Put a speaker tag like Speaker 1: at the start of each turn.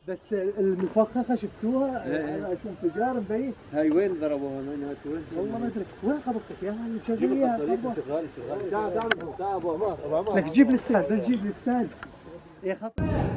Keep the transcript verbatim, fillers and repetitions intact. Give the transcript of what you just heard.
Speaker 1: بس المفخخه شفتوها؟ انا اشوف تجار بعيد.
Speaker 2: هاي وين ضربوها هنا وين؟
Speaker 1: والله ما ادري وين خبطتك يا اللي
Speaker 2: جيب
Speaker 1: مشغليها.
Speaker 2: الطريق شغال شغال. تعال تعال تعال ابو عمار ابو عمار.
Speaker 1: لك جيب الاستاذ، بس جيب الاستاذ يا خطر.